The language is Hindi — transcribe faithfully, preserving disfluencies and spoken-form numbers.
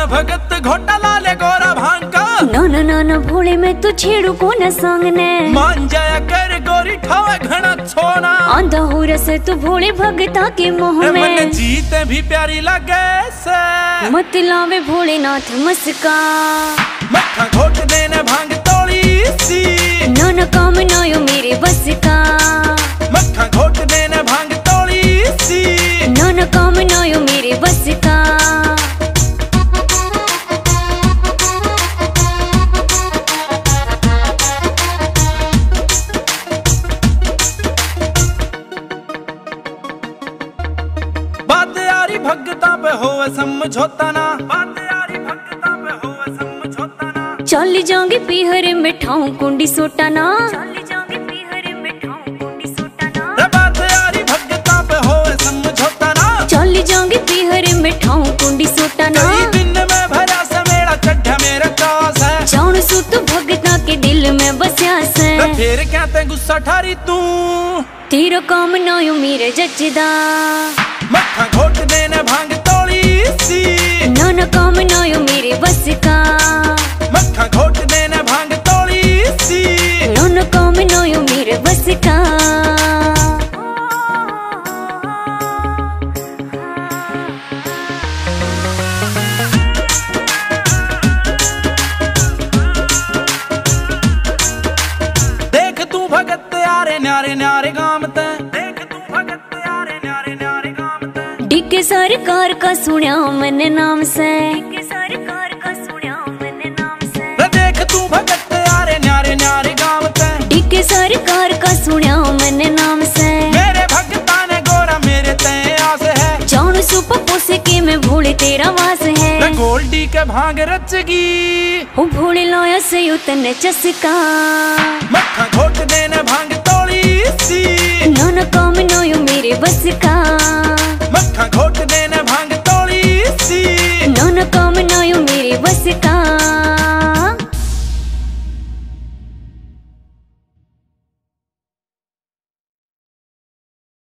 मैं भगत घोटाला ले गोरा भांग का। ना ना ना ना भोले मैं तो छेड़ू को न संगने। मान जाया कर गोरी ठावा घना छोना। आंधा हो रसे तू भोले भगता के मोह में। मन जीते भी प्यारी लगे से। मत लावे भोलेनाथ मस्का। मक्खा घोट देने भांग तोड़ी सी। ना ना काम ना यो मेरे बस का। मक्खा घोट देने भांग तोड़ी सी। ना ना काम ना यो मेरे बस का। बात यारी भगता पे हो समझौता ना। बात यारी भगता पे हो समझौता ना। चल जाऊंगी पीहर में ठाऊं कुंडी सोटा ना। बात यारी भगता पे हो समझौता ना। चल जाऊंगी पीहर में ठाऊं कुंडी सोटा ना। कई दिन में भरा समेड़ा चढ़ा मेरा कास है। जान सु तू भगता के दिल में बस्या से। फिर कहते गुस्सा ठारी तू। तेरा काम ना यो मेरे जचदा। मक्खा घोट देने भांग तोड़ी सी। ना ना काम ना यो मेरे बस का। मक्खा घोट देने भांग तोड़ी सी। ना ना काम ना यो मेरे बस का। देख तू भगत यारे न्यारे न्यारे गाम ते। देख तू भगत यारे न्यारे न्यारे गाम ते। डिके सरकार का सुनिया मैंने नाम से। देख तू भगत यारे न्यारे न्यारे गाम ते। डिके सरकार का सुनिया मैंने नाम से। मेरे भगता ने गोरा मेरे ते आस है। जान सु पप्पो से के मैं भोले तेरा वास है। मैं गोल्डी के भांग रचगी। ओ भोले लाया से उतने चसका। मक्खा घोट देने भांग तोड़ी सी। ना ना काम ना यो मेरे बस का।